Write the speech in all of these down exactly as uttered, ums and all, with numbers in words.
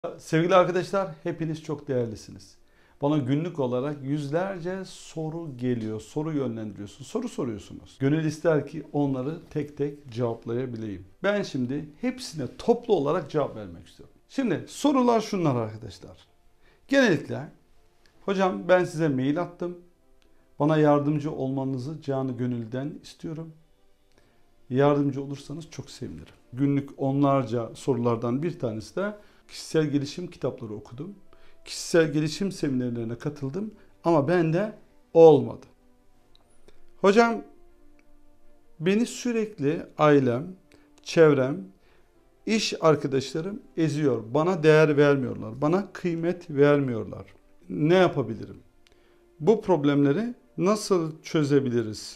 Sevgili arkadaşlar, hepiniz çok değerlisiniz. Bana günlük olarak yüzlerce soru geliyor, soru yönlendiriyorsunuz, soru soruyorsunuz. Gönül ister ki onları tek tek cevaplayabileyim. Ben şimdi hepsine toplu olarak cevap vermek istiyorum. Şimdi sorular şunlar arkadaşlar. Genellikle, hocam ben size mail attım, bana yardımcı olmanızı canı gönülden istiyorum. Yardımcı olursanız çok sevinirim. Günlük onlarca sorulardan bir tanesi de kişisel gelişim kitapları okudum. Kişisel gelişim seminerlerine katıldım ama bende olmadı. Hocam beni sürekli ailem, çevrem, iş arkadaşlarım eziyor. Bana değer vermiyorlar. Bana kıymet vermiyorlar. Ne yapabilirim? Bu problemleri nasıl çözebiliriz?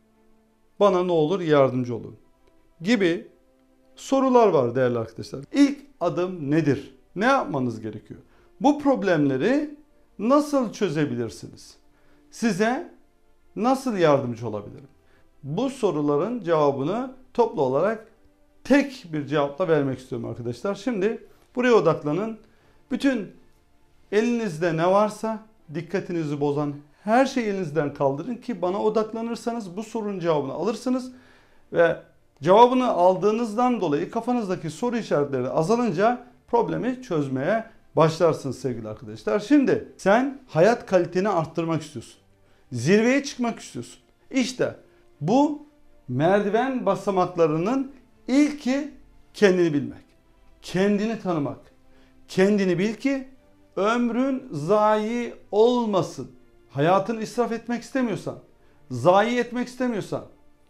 Bana ne olur yardımcı olun. Gibi sorular var değerli arkadaşlar. İlk adım nedir? Ne yapmanız gerekiyor? Bu problemleri nasıl çözebilirsiniz? Size nasıl yardımcı olabilirim? Bu soruların cevabını toplu olarak tek bir cevapla vermek istiyorum arkadaşlar. Şimdi buraya odaklanın. Bütün elinizde ne varsa dikkatinizi bozan her şeyi elinizden kaldırın ki bana odaklanırsanız bu sorunun cevabını alırsınız ve cevabını aldığınızdan dolayı kafanızdaki soru işaretleri azalınca problemi çözmeye başlarsınız sevgili arkadaşlar. Şimdi sen hayat kaliteni arttırmak istiyorsun. Zirveye çıkmak istiyorsun. İşte bu merdiven basamaklarının ilki kendini bilmek. Kendini tanımak. Kendini bil ki ömrün zayi olmasın. Hayatını israf etmek istemiyorsan, zayi etmek istemiyorsan,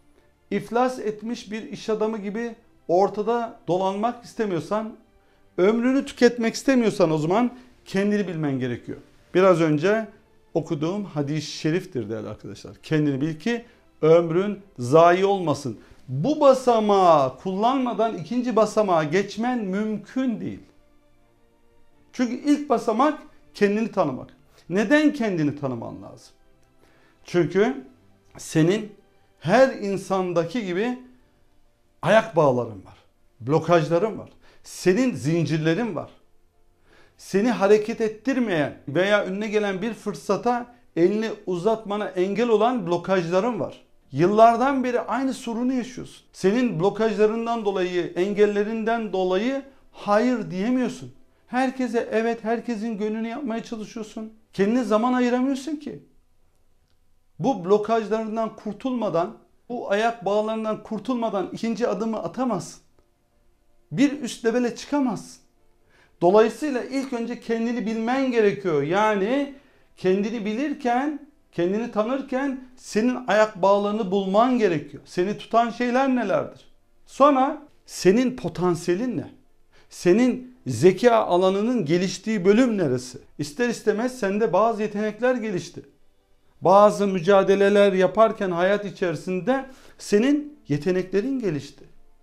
iflas etmiş bir iş adamı gibi ortada dolanmak istemiyorsan, ömrünü tüketmek istemiyorsan o zaman kendini bilmen gerekiyor. Biraz önce okuduğum hadis-i şeriftir değerli arkadaşlar. Kendini bil ki ömrün zayi olmasın. Bu basamağı kullanmadan ikinci basamağa geçmen mümkün değil. Çünkü ilk basamak kendini tanımak. Neden kendini tanıman lazım? Çünkü senin her insandaki gibi ayak bağların var. Blokajların var. Senin zincirlerin var. Seni hareket ettirmeyen veya önüne gelen bir fırsata elini uzatmana engel olan blokajların var. Yıllardan beri aynı sorunu yaşıyorsun. Senin blokajlarından dolayı, engellerinden dolayı hayır diyemiyorsun. Herkese evet, herkesin gönlünü yapmaya çalışıyorsun. Kendine zaman ayıramıyorsun ki. Bu blokajlarından kurtulmadan, bu ayak bağlarından kurtulmadan ikinci adımı atamazsın. Bir üst levele çıkamazsın. Dolayısıyla ilk önce kendini bilmen gerekiyor. Yani kendini bilirken, kendini tanırken senin ayak bağlarını bulman gerekiyor. Seni tutan şeyler nelerdir? Sonra senin potansiyelin ne? Senin zeka alanının geliştiği bölüm neresi? İster istemez sende bazı yetenekler gelişti. Bazı mücadeleler yaparken hayat içerisinde senin yeteneklerin gelişti.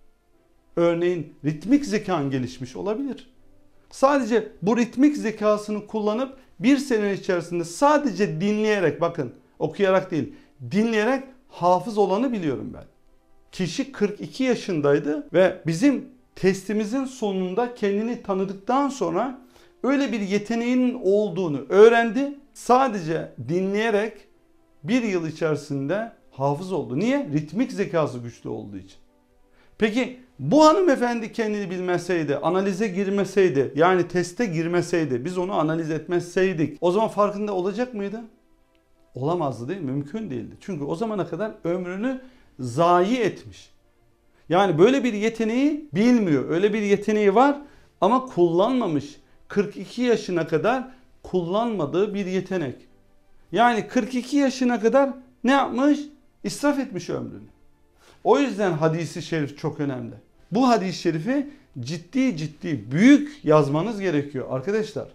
Örneğin ritmik zekan gelişmiş olabilir. Sadece bu ritmik zekasını kullanıp bir sene içerisinde sadece dinleyerek, bakın okuyarak değil, dinleyerek hafız olanı biliyorum ben. Kişi kırk iki yaşındaydı ve bizim testimizin sonunda kendini tanıdıktan sonra öyle bir yeteneğinin olduğunu öğrendi. Sadece dinleyerek bir yıl içerisinde hafız oldu. Niye? Ritmik zekası güçlü olduğu için. Peki bu hanımefendi kendini bilmeseydi, analize girmeseydi, yani teste girmeseydi, biz onu analiz etmezseydik, o zaman farkında olacak mıydı? Olamazdı değil mi? Mümkün değildi. Çünkü o zamana kadar ömrünü zayi etmiş. Yani böyle bir yeteneği bilmiyor. Öyle bir yeteneği var ama kullanmamış. kırk iki yaşına kadar kullanmadığı bir yetenek. Yani kırk iki yaşına kadar ne yapmış? İsraf etmiş ömrünü. O yüzden hadisi şerif çok önemli. Bu hadis-i şerifi ciddi ciddi büyük yazmanız gerekiyor arkadaşlar.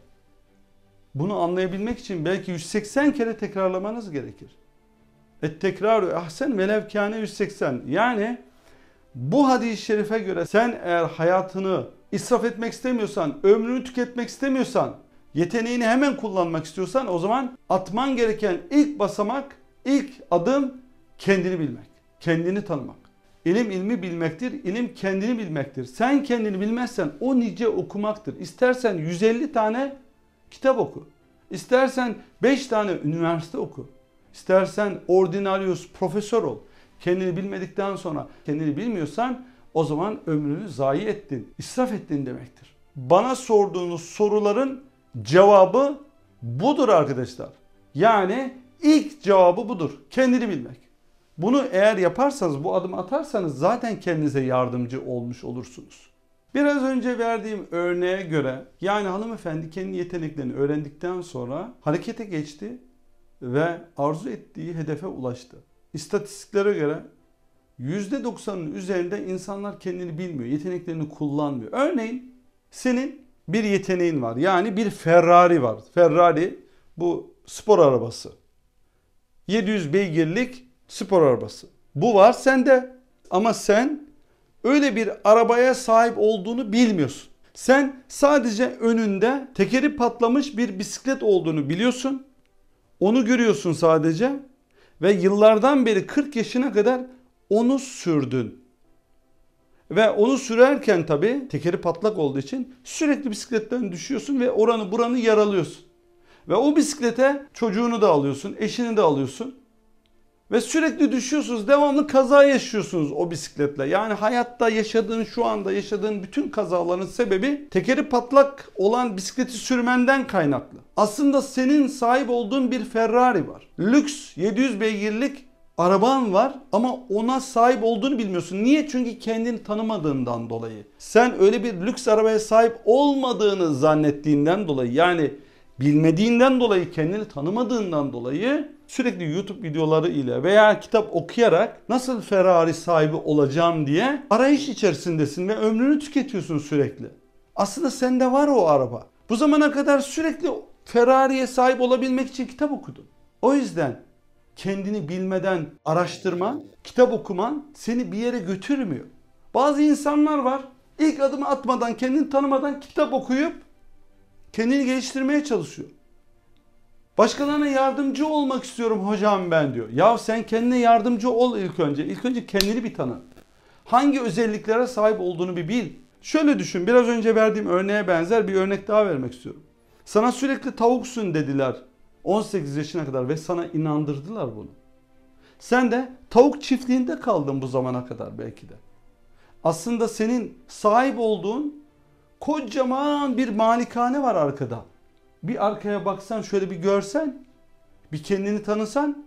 Bunu anlayabilmek için belki yüz seksen kere tekrarlamanız gerekir. Et tekraru ahsen velev kâne yüz seksen. Yani bu hadis-i şerife göre sen eğer hayatını israf etmek istemiyorsan, ömrünü tüketmek istemiyorsan, yeteneğini hemen kullanmak istiyorsan o zaman atman gereken ilk basamak, ilk adım kendini bilmek, kendini tanımak. İlim ilmi bilmektir. İlim kendini bilmektir. Sen kendini bilmezsen o nice okumaktır. İstersen yüz elli tane kitap oku. İstersen beş tane üniversite oku. İstersen ordinarius profesör ol. Kendini bilmedikten sonra kendini bilmiyorsan o zaman ömrünü zayi ettin, israf ettin demektir. Bana sorduğunuz soruların cevabı budur arkadaşlar. Yani ilk cevabı budur. Kendini bilmek. Bunu eğer yaparsanız, bu adımı atarsanız zaten kendinize yardımcı olmuş olursunuz. Biraz önce verdiğim örneğe göre yani hanımefendi kendi yeteneklerini öğrendikten sonra harekete geçti ve arzu ettiği hedefe ulaştı. İstatistiklere göre yüzde doksanın üzerinde insanlar kendini bilmiyor, yeteneklerini kullanmıyor. Örneğin senin bir yeteneğin var. Yani bir Ferrari var. Ferrari bu spor arabası. yedi yüz beygirlik spor arabası. Bu var sende. Ama sen öyle bir arabaya sahip olduğunu bilmiyorsun. Sen sadece önünde tekeri patlamış bir bisiklet olduğunu biliyorsun. Onu görüyorsun sadece. Ve yıllardan beri kırk yaşına kadar onu sürdün. Ve onu sürerken tabii tekeri patlak olduğu için sürekli bisikletten düşüyorsun ve oranı buranı yaralıyorsun. Ve o bisiklete çocuğunu da alıyorsun, eşini de alıyorsun. Ve sürekli düşüyorsunuz, devamlı kaza yaşıyorsunuz o bisikletle. Yani hayatta yaşadığın, şu anda yaşadığın bütün kazaların sebebi tekeri patlak olan bisikleti sürmenden kaynaklı. Aslında senin sahip olduğun bir Ferrari var. Lüks yedi yüz beygirlik araban var ama ona sahip olduğunu bilmiyorsun. Niye? Çünkü kendini tanımadığından dolayı. Sen öyle bir lüks arabaya sahip olmadığını zannettiğinden dolayı, yani bilmediğinden dolayı, kendini tanımadığından dolayı sürekli YouTube videoları ile veya kitap okuyarak nasıl Ferrari sahibi olacağım diye arayış içerisindesin ve ömrünü tüketiyorsun sürekli. Aslında sende var o araba. Bu zamana kadar sürekli Ferrari'ye sahip olabilmek için kitap okudun. O yüzden kendini bilmeden araştırman, kitap okuman seni bir yere götürmüyor. Bazı insanlar var, ilk adımı atmadan, kendini tanımadan kitap okuyup kendini geliştirmeye çalışıyor. Başkalarına yardımcı olmak istiyorum hocam ben diyor. Ya sen kendine yardımcı ol ilk önce. İlk önce kendini bir tanı. Hangi özelliklere sahip olduğunu bir bil. Şöyle düşün, biraz önce verdiğim örneğe benzer bir örnek daha vermek istiyorum. Sana sürekli tavuksun dediler on sekiz yaşına kadar ve sana inandırdılar bunu. Sen de tavuk çiftliğinde kaldın bu zamana kadar belki de. Aslında senin sahip olduğun kocaman bir malikane var arkada. Bir arkaya baksan, şöyle bir görsen, bir kendini tanısan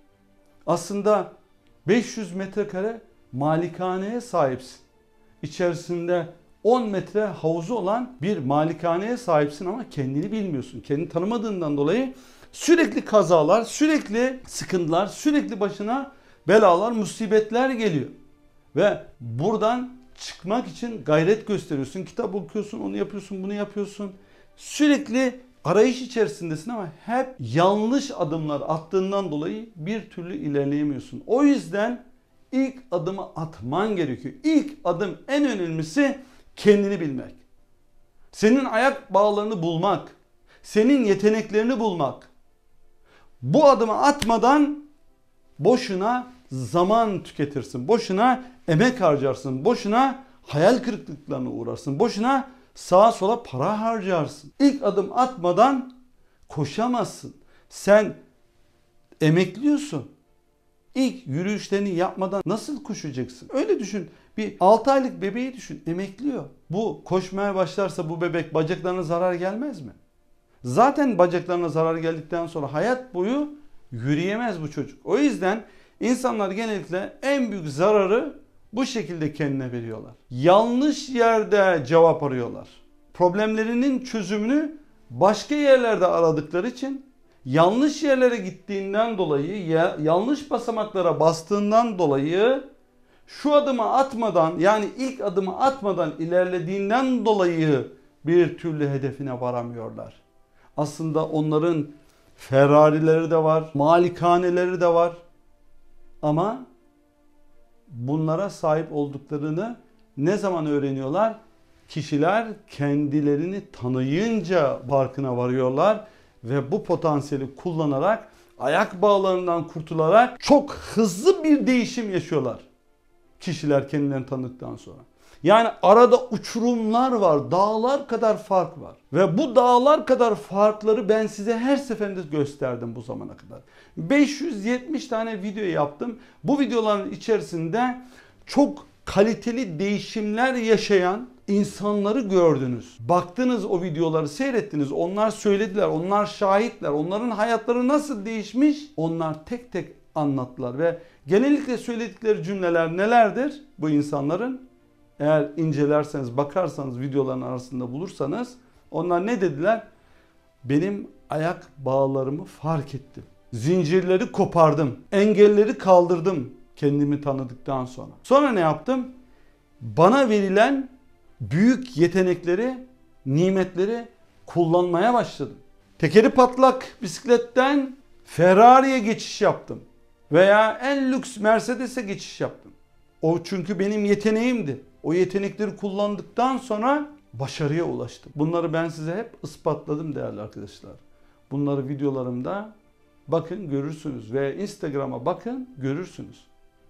aslında beş yüz metrekare malikaneye sahipsin. İçerisinde on metre havuzu olan bir malikaneye sahipsin ama kendini bilmiyorsun. Kendini tanımadığından dolayı sürekli kazalar, sürekli sıkıntılar, sürekli başına belalar, musibetler geliyor. Ve buradan çıkmak için gayret gösteriyorsun. Kitap okuyorsun, onu yapıyorsun, bunu yapıyorsun. Sürekli arayış içerisindesin ama hep yanlış adımlar attığından dolayı bir türlü ilerleyemiyorsun. O yüzden ilk adımı atman gerekiyor. İlk adım, en önemlisi kendini bilmek. Senin ayak bağlarını bulmak. Senin yeteneklerini bulmak. Bu adımı atmadan boşuna zaman tüketirsin. Boşuna emek harcarsın. Boşuna hayal kırıklıklarına uğrarsın. Boşuna sağa sola para harcarsın. İlk adım atmadan koşamazsın. Sen emekliyorsun. İlk yürüyüşlerini yapmadan nasıl koşacaksın? Öyle düşün. Bir altı aylık bebeği düşün. Emekliyor. Bu koşmaya başlarsa bu bebek bacaklarına zarar gelmez mi? Zaten bacaklarına zarar geldikten sonra hayat boyu yürüyemez bu çocuk. O yüzden insanlar genellikle en büyük zararı bu şekilde kendine veriyorlar. Yanlış yerde cevap arıyorlar. Problemlerinin çözümünü başka yerlerde aradıkları için, yanlış yerlere gittiğinden dolayı, yanlış basamaklara bastığından dolayı, şu adımı atmadan, yani ilk adımı atmadan ilerlediğinden dolayı bir türlü hedefine varamıyorlar. Aslında onların Ferrari'leri de var, malikaneleri de var. Ama bunlara sahip olduklarını ne zaman öğreniyorlar? Kişiler kendilerini tanıyınca farkına varıyorlar ve bu potansiyeli kullanarak, ayak bağlarından kurtularak çok hızlı bir değişim yaşıyorlar. kişiler kendilerini tanıdıktan sonra. Yani arada uçurumlar var, dağlar kadar fark var. Ve bu dağlar kadar farkları ben size her seferinde gösterdim bu zamana kadar. beş yüz yetmiş tane video yaptım. Bu videoların içerisinde çok kaliteli değişimler yaşayan insanları gördünüz. Baktınız, o videoları seyrettiniz. Onlar söylediler, onlar şahitler. Onların hayatları nasıl değişmiş? Onlar tek tek anlattılar ve genellikle söyledikleri cümleler nelerdir bu insanların? Eğer incelerseniz, bakarsanız, videoların arasında bulursanız onlar ne dediler? Benim ayak bağlarımı fark ettim. Zincirleri kopardım. Engelleri kaldırdım kendimi tanıdıktan sonra. Sonra ne yaptım? Bana verilen büyük yetenekleri, nimetleri kullanmaya başladım. Tekeri patlak bisikletten Ferrari'ye geçiş yaptım. Veya en lüks Mercedes'e geçiş yaptım. O çünkü benim yeteneğimdi. O yetenekleri kullandıktan sonra başarıya ulaştım. Bunları ben size hep ispatladım değerli arkadaşlar. Bunları videolarımda bakın görürsünüz ve Instagram'a bakın görürsünüz.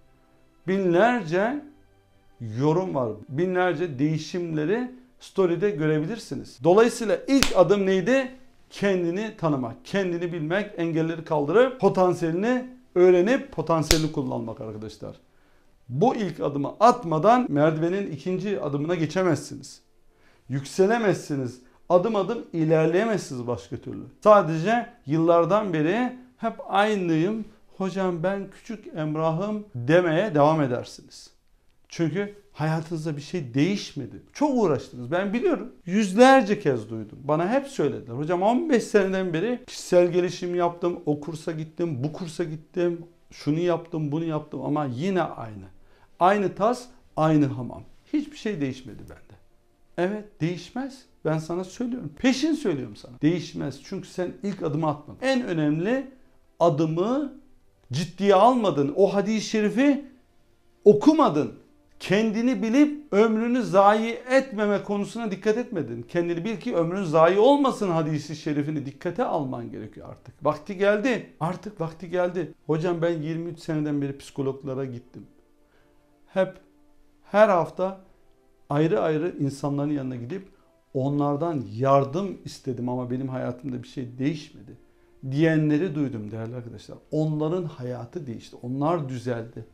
Binlerce yorum var. Binlerce değişimleri story'de görebilirsiniz. Dolayısıyla ilk adım neydi? Kendini tanımak, kendini bilmek, engelleri kaldırıp potansiyelini öğrenip potansiyelini kullanmak arkadaşlar. Bu ilk adımı atmadan merdivenin ikinci adımına geçemezsiniz. Yükselemezsiniz. Adım adım ilerleyemezsiniz başka türlü. Sadece yıllardan beri hep aynıyım, hocam ben küçük Emrah'ım demeye devam edersiniz. Çünkü hayatınızda bir şey değişmedi. Çok uğraştınız. Ben biliyorum. Yüzlerce kez duydum. Bana hep söylediler. Hocam on beş seneden beri kişisel gelişim yaptım. O kursa gittim, bu kursa gittim. Şunu yaptım, bunu yaptım ama yine aynı. Aynı tas, aynı hamam. Hiçbir şey değişmedi bende. Evet, değişmez. Ben sana söylüyorum. Peşin söylüyorum sana. Değişmez. Çünkü sen ilk adımı atmadın. En önemli adımı ciddiye almadın. O hadis-i şerifi okumadın. Kendini bilip ömrünü zayi etmeme konusuna dikkat etmedin. Kendini bil ki ömrün zayi olmasın hadisi şerifini dikkate alman gerekiyor artık. Vakti geldi. Artık vakti geldi. Hocam ben yirmi üç seneden beri psikologlara gittim. Hep her hafta ayrı ayrı insanların yanına gidip onlardan yardım istedim ama benim hayatımda bir şey değişmedi diyenleri duydum değerli arkadaşlar. Onların hayatı değişti. Onlar düzeldi.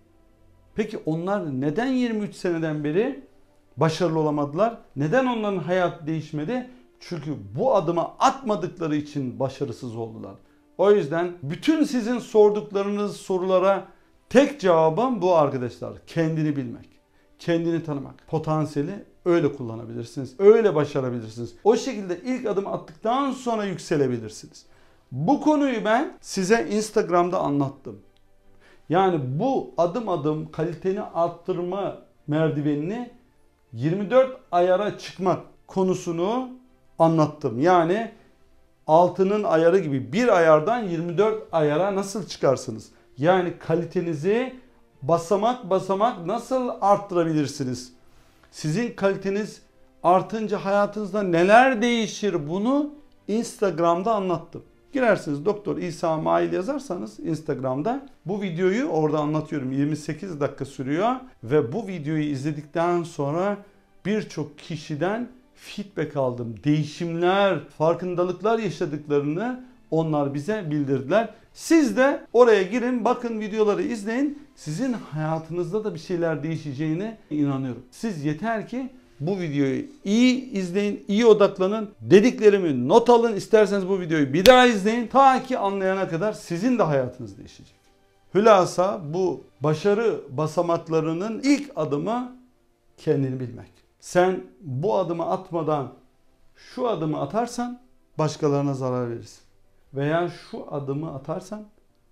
Peki onlar neden yirmi üç seneden beri başarılı olamadılar? Neden onların hayatı değişmedi? Çünkü bu adımı atmadıkları için başarısız oldular. O yüzden bütün sizin sorduklarınız sorulara tek cevabım bu arkadaşlar. Kendini bilmek, kendini tanımak, potansiyeli öyle kullanabilirsiniz, öyle başarabilirsiniz. O şekilde ilk adım attıktan sonra yükselebilirsiniz. Bu konuyu ben size Instagram'da anlattım. Yani bu adım adım kaliteni arttırma merdivenini yirmi dört ayara çıkmak konusunu anlattım. Yani altının ayarı gibi bir ayardan yirmi dört ayara nasıl çıkarsınız? Yani kalitenizi basamak basamak nasıl arttırabilirsiniz? Sizin kaliteniz artınca hayatınızda neler değişir, bunu Instagram'da anlattım. Girersiniz Doktor İsa Mail yazarsanız Instagram'da bu videoyu orada anlatıyorum. yirmi sekiz dakika sürüyor ve bu videoyu izledikten sonra birçok kişiden feedback aldım. Değişimler, farkındalıklar yaşadıklarını onlar bize bildirdiler. Siz de oraya girin, bakın, videoları izleyin. Sizin hayatınızda da bir şeyler değişeceğine inanıyorum. Siz yeter ki bu videoyu iyi izleyin, iyi odaklanın. Dediklerimi not alın. İsterseniz bu videoyu bir daha izleyin. Ta ki anlayana kadar sizin de hayatınız değişecek. Hülasa bu başarı basamaklarının ilk adımı kendini bilmek. Sen bu adımı atmadan şu adımı atarsan başkalarına zarar verirsin. Veya şu adımı atarsan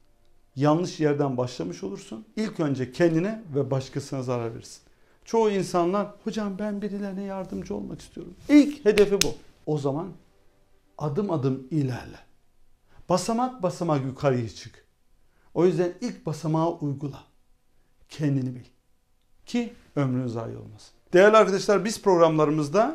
yanlış yerden başlamış olursun. İlk önce kendine ve başkasına zarar verirsin. Çoğu insanlar hocam ben birilerine yardımcı olmak istiyorum. İlk hedefi bu. O zaman adım adım ilerle. Basamak basamak yukarıya çık. O yüzden ilk basamağı uygula. Kendini bil. Ki ömrün zayi olmasın. Değerli arkadaşlar, biz programlarımızda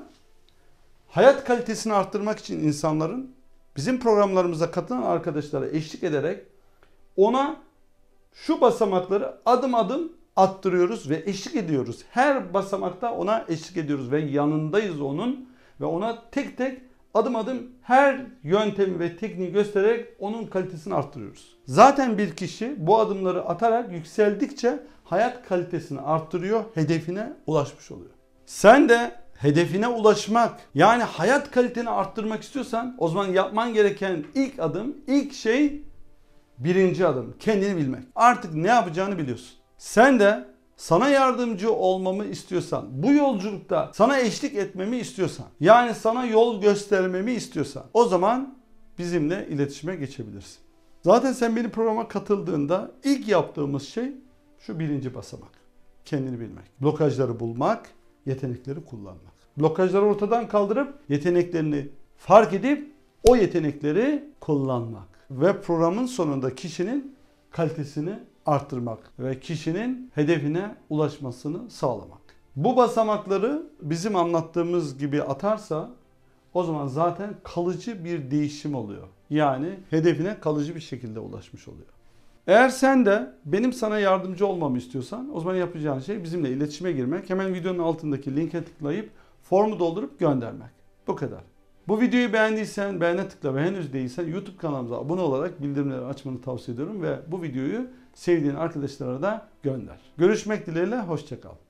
hayat kalitesini arttırmak için insanların bizim programlarımıza katılan arkadaşlara eşlik ederek ona şu basamakları adım adım attırıyoruz ve eşlik ediyoruz. Her basamakta ona eşlik ediyoruz ve yanındayız onun ve ona tek tek adım adım her yöntemi ve tekniği göstererek onun kalitesini arttırıyoruz. Zaten bir kişi bu adımları atarak yükseldikçe hayat kalitesini arttırıyor, hedefine ulaşmış oluyor. Sen de hedefine ulaşmak, yani hayat kaliteni arttırmak istiyorsan o zaman yapman gereken ilk adım, ilk şey birinci adım. Kendini bilmek. Artık ne yapacağını biliyorsun. Sen de sana yardımcı olmamı istiyorsan, bu yolculukta sana eşlik etmemi istiyorsan, yani sana yol göstermemi istiyorsan o zaman bizimle iletişime geçebilirsin. Zaten sen benim programa katıldığında ilk yaptığımız şey şu birinci basamak. Kendini bilmek. Blokajları bulmak, yetenekleri kullanmak. Blokajları ortadan kaldırıp yeteneklerini fark edip o yetenekleri kullanmak. Ve programın sonunda kişinin kalitesini arttırmak ve kişinin hedefine ulaşmasını sağlamak. Bu basamakları bizim anlattığımız gibi atarsa o zaman zaten kalıcı bir değişim oluyor. Yani hedefine kalıcı bir şekilde ulaşmış oluyor. Eğer sen de benim sana yardımcı olmamı istiyorsan o zaman yapacağın şey bizimle iletişime girmek. Hemen videonun altındaki linke tıklayıp formu doldurup göndermek. Bu kadar. Bu videoyu beğendiysen beğene tıkla ve henüz değilsen YouTube kanalımıza abone olarak bildirimleri açmanı tavsiye ediyorum ve bu videoyu sevdiğin arkadaşlara da gönder. Görüşmek dileğiyle, hoşça kal.